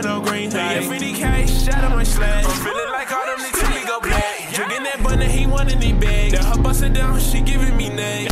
with no green light. 50K, shot on my slash. I'm feeling like all them niggas till we go black. Drinking that bun that he want in the bag. The her bust it down, she giving me name.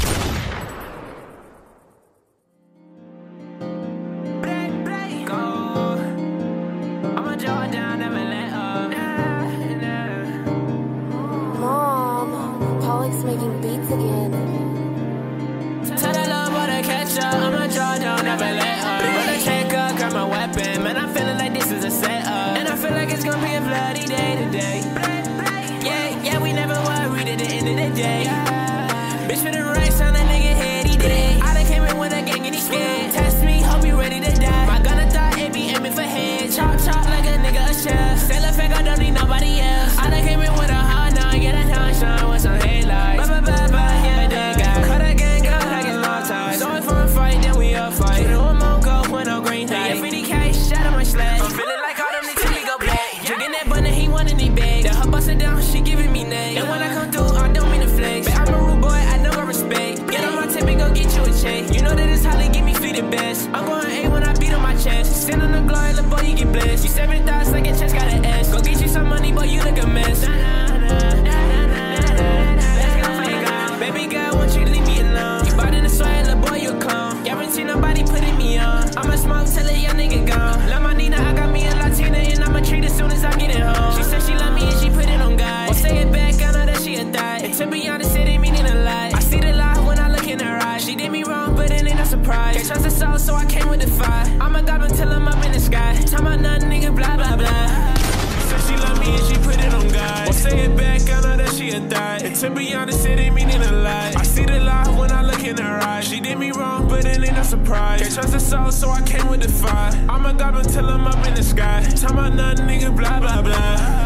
Polack's making beats again. Tell that little boy to catch up. I'ma draw down, never let up. When I check up, grab my weapon. Man, I'm feeling like this is a setup. And I feel like it's gonna be a bloody day today. Yeah, we never worried at the end of the day. Bitch for the racks on that nigga head, he did. I done came in with a gang and he scared. Test me, hope you ready to die. My gun, I thought it be aiming for head. Chop, chop like a nigga a chef. Still a fake, I don't need nobody else. I done came in with a hard nine, get a nine shine with some headlights. Yeah, they got cut a gang up like it's long time. So if I'm fight, then we all fight. You know I'm on go with no green light. 50K, shot on my slash. I'm feeling like all them niggas we go black. Drinking that bun that he want in the bag. The her bust it down, she giving me name. And when I come through, I don't mean to flex. But I'm a rude boy, I know I respect. Get on my tip and go get you a check. You know that it's how they give me feet the best. I'm going A when I beat on my chest. Send on the glory, little boy, you get blessed. You 7 thoughts like your chest got an S. Go get you some money, boy, you look a mess. Baby girl, won't you leave me alone? You bought in the sweat, little boy, you a clone. Guarantee nobody putting me on. I'ma smoke till a young nigga gone. Love my Nina, I got me a Latina, and I'ma treat as soon as I get it home. She said she love me and she put it on God. I'll say it back, I know that she a thot. And to be honest, it ain't meaning a lie. I see the lie when I look in her eyes. She did me wrong, but it ain't no surprise. Can't trust the soul, so I came with the fire. I'ma goblin till I'm up in the sky. Tell my nothing, nigga, blah, blah, blah. Said she love me and she put it on God. I'll say it back, I know that she a thot. And to be honest, it ain't meaning a lie. I see the lie when I look in her eyes. She did me wrong, but it ain't no surprise. Can't trust the soul, so I came with the fire. I'ma goblin till I'm up in the sky. Tell my nothing, nigga, blah, blah, blah.